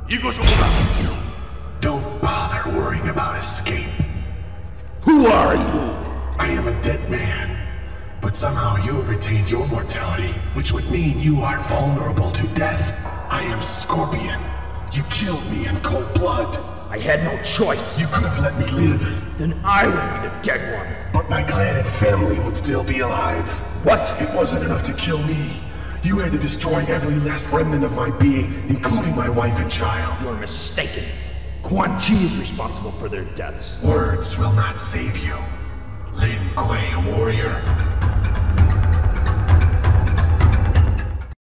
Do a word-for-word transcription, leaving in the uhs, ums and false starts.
이곳으로다. Don't bother worrying about escape. Who are you? I am a dead man. But somehow you have retained your mortality, which would mean you are vulnerable to death. I am Scorpion. You killed me in cold blood. I had no choice. You could have let me live. Then I would be the dead one. But my clan and family would still be alive. What? It wasn't enough to kill me. You had to destroy every last remnant of my being, including my wife and child. You're mistaken. Quan Chi is responsible for their deaths. Words will not save you. Lin Kuei, a warrior,